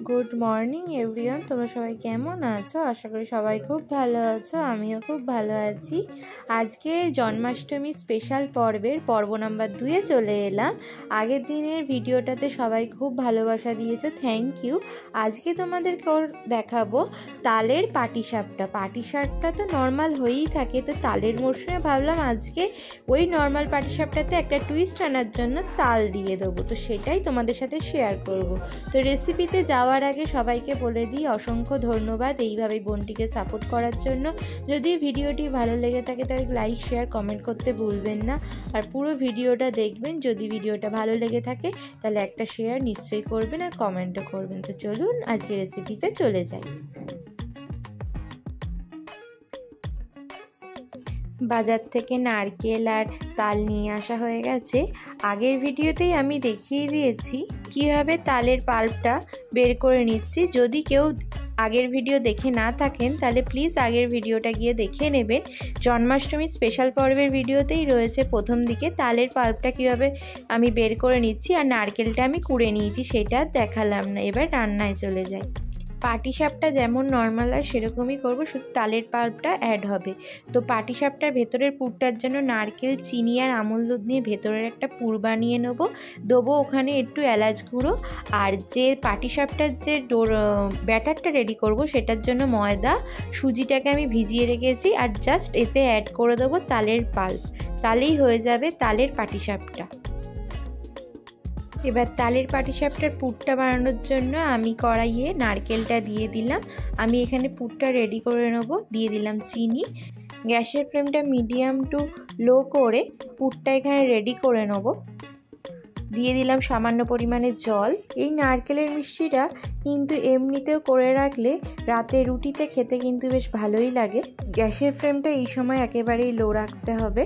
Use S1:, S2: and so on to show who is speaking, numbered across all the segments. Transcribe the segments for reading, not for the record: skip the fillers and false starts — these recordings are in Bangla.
S1: গুড মর্নিং এভরিওয়ান, তোমরা সবাই কেমন আছো? আশা করি সবাই খুব ভালো আছো, আমিও খুব ভালো আছি। আজকে জন্মাষ্টমী স্পেশাল পর্ব নাম্বার 2-এ চলে এলাম। আগের দিনের ভিডিওটাতে সবাই খুব ভালোবাসা দিয়েছো, থ্যাংক ইউ। আজকে তোমাদেরকে দেখাবো তালের পাটিসাপটা। পাটিসাপটা তো নর্মাল হয়েই থাকে, তো তালের মরশুমে ভাবলাম আজকে ওই নর্মাল পাটিসাপটাতে একটা টুইস্ট আনার জন্য তাল দিয়ে দেবো, তো সেটাই তোমাদের সাথে শেয়ার করব। তো রেসিপিতে যাওয়ার আগে সবাইকে বলে দিই অসংখ্য ধন্যবাদ এইভাবে বোনটিকে সাপোর্ট করার জন্য। যদি ভিডিওটি ভালো লেগে থাকে তাহলে লাইক শেয়ার কমেন্ট করতে ভুলবেন না, আর পুরো ভিডিওটা দেখবেন। যদি ভিডিওটা ভালো লেগে থাকে তাহলে একটা শেয়ার নিশ্চয়ই করবেন আর কমেন্টও করবেন। তো চলুন আজকে রেসিপিতে চলে যাই। বাজার থেকে নারকেল আর তাল নিয়ে আসা হয়ে গেছে। আগের ভিডিওতেই আমি দেখিয়ে দিয়েছি কীভাবে তালের পাল্পটা বের করে নিচ্ছি। যদি কেউ আগের ভিডিও দেখে না থাকেন তাহলে প্লিজ আগের ভিডিওটা গিয়ে দেখে নেবেন। জন্মাষ্টমী স্পেশাল পর্বের ভিডিওতেই রয়েছে প্রথম দিকে তালের পাল্পটা কীভাবে আমি বের করে নিচ্ছি, আর নারকেলটা আমি কুড়ে নিয়েছি সেটা দেখালাম না। এবার রান্নায় চলে যাই। পাটিসাপটা যেমন নর্মাল হয় সেরকমই করব, শুধু তালের পাল্পটা অ্যাড হবে। তো পাটিসাপটার ভেতরের পুরটার জন্য নারকেল, চিনি আর আমুল দুধ নিয়ে ভেতরের একটা পুর বানিয়ে দেবো ওখানে একটু এলাচ গুঁড়ো। আর যে পাটিসাপটার যে ব্যাটারটা রেডি করব সেটার জন্য ময়দা, সুজিটাকে আমি ভিজিয়ে রেখেছি, আর জাস্ট এতে অ্যাড করে দেবো তালের পাল্প। তালেই হয়ে যাবে তালের পাটিসাপটা। এবার তালের পাটিসাপটার পুরটা বানানোর জন্য আমি কড়াইয়ে নারকেলটা দিয়ে দিলাম। আমি এখানে পুরটা রেডি করে নেব। দিয়ে দিলাম চিনি। গ্যাসের ফ্লেমটা মিডিয়াম টু লো করে পুরটা এখানে রেডি করে নেব। দিয়ে দিলাম সামান্য পরিমাণে জল। এই নারকেলের মিষ্টিটা কিন্তু এমনিতেও করে রাখলে রাতে রুটিতে খেতে কিন্তু বেশ ভালোই লাগে। গ্যাসের ফ্লেমটা এই সময় একেবারেই লো রাখতে হবে।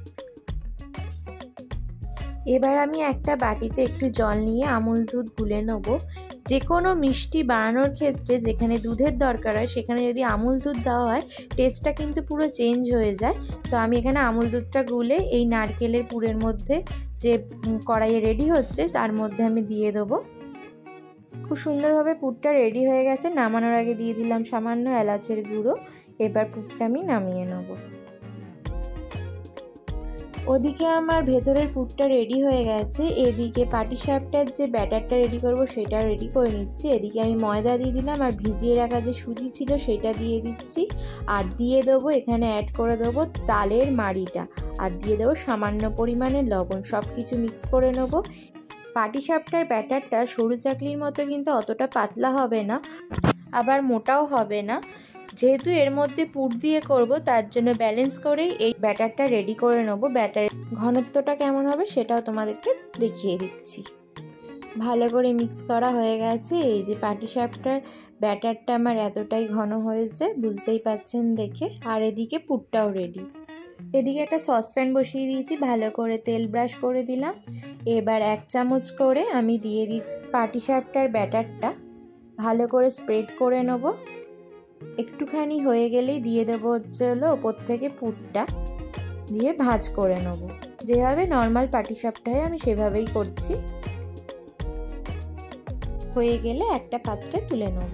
S1: এবার আমি একটা বাটিতে একটু জল নিয়ে আমুল দুধ গুলে নেব। যে কোনো মিষ্টি বানানোর ক্ষেত্রে যেখানে দুধের দরকার হয় সেখানে যদি আমুল দুধ দেওয়া হয় টেস্টটা কিন্তু পুরো চেঞ্জ হয়ে যায়। তো আমি এখানে আমুল দুধটা গুলে এই নারকেলের পুরের মধ্যে যে কড়াইয়ে রেডি হচ্ছে তার মধ্যে আমি দিয়ে দেবো। খুব সুন্দরভাবে পুরটা রেডি হয়ে গেছে। নামানোর আগে দিয়ে দিলাম সামান্য এলাচের গুঁড়ো। এবার পুরটা আমি নামিয়ে নেব। ওদিকে আমার ভেতরের পুরটা রেডি হয়ে গেছে, এদিকে পাটিসাপটার যে ব্যাটারটা রেডি করব সেটা রেডি করে নিচ্ছি। এদিকে আমি ময়দা দিয়ে দিলাম, আর ভিজিয়ে রাখা যে সুজি ছিল সেটা দিয়ে দিচ্ছি, আর দিয়ে দেবো এখানে অ্যাড করে দেবো তালের মাড়িটা, আর দিয়ে দেবো সামান্য পরিমাণে লবণ। সব কিছু মিক্স করে নেব। পাটিসাপটার ব্যাটারটা সরু চাকলির মতো কিন্তু অতটা পাতলা হবে না, আবার মোটাও হবে না। যেহেতু এর মধ্যে পুর দিয়ে করব তার জন্য ব্যালেন্স করেই এই ব্যাটারটা রেডি করে নেব। ব্যাটারের ঘনত্বটা কেমন হবে সেটাও তোমাদেরকে দেখিয়ে দিচ্ছি। ভালো করে মিক্স করা হয়ে গেছে। এই যে পাটিসাপটার ব্যাটারটা আমার এতটাই ঘন হয়েছে, বুঝতেই পাচ্ছেন দেখে। আর এদিকে পুরটাও রেডি। এদিকে একটা সসপ্যান বসিয়ে দিয়েছি, ভালো করে তেল ব্রাশ করে দিলাম। এবার 1 চামচ করে আমি দিয়ে দিই পাটিসাপটার ব্যাটারটা, ভালো করে স্প্রেড করে নেব। একটুখানি হয়ে গেলেই দিয়ে দেবো ওপর থেকে পুরটা দিয়ে ভাঁজ করে নেব। যেভাবে নর্মাল পাটিসাপটা হয় আমি সেভাবেই করছি। হয়ে গেলে একটা পাত্রে তুলে নেব।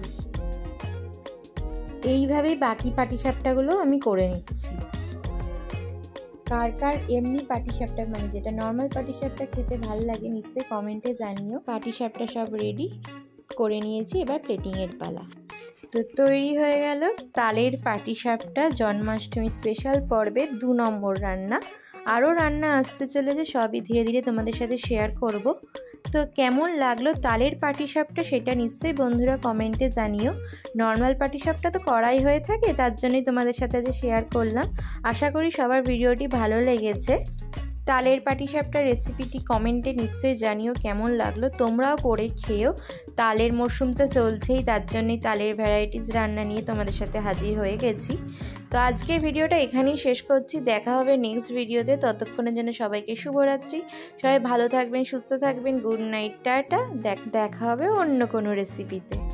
S1: এইভাবেই বাকি পাটিসাপটাগুলো আমি করে নিচ্ছি। কার কার এমনি পাটিসাপটা মানে যেটা নর্মাল পাটিসাপটা খেতে ভালো লাগে নিশ্চয়ই কমেন্টে জানিও। পাটিসাপটা সব রেডি করে নিয়েছি, এবার প্লেটিংয়ের পালা। তো তৈরি হয়ে গেল তালের পাটিসাপটা জন্মাষ্টমী স্পেশাল পর্বের 2 নম্বর রান্না। আরও রান্না আসতে চলেছে, সবই ধীরে ধীরে তোমাদের সাথে শেয়ার করব। তো কেমন লাগলো তালের পাটিসাপটা সেটা নিশ্চয়ই বন্ধুরা কমেন্টে জানিও। নর্মাল পাটিসাপটা তো করাই হয়ে থাকে, তার জন্যই তোমাদের সাথে আজ শেয়ার করলাম। আশা করি সবার ভিডিওটি ভালো লেগেছে। তালের পাটিসাপটার রেসিপিটি কমেন্টে নিশ্চয়ই জানিও কেমন লাগলো। তোমরাও করে খেয়েও। তালের মরশুম তো চলছেই, তার জন্যই তালের ভ্যারাইটিস রান্না নিয়ে তোমাদের সাথে হাজির হয়ে গেছি। তো আজকের ভিডিওটা এখানেই শেষ করছি। দেখা হবে নেক্সট ভিডিওতে। ততক্ষণের জন্য সবাইকে শুভরাত্রি। সবাই ভালো থাকবেন, সুস্থ থাকবেন। Good night, tata. দেখা হবে অন্য কোনো রেসিপিতে।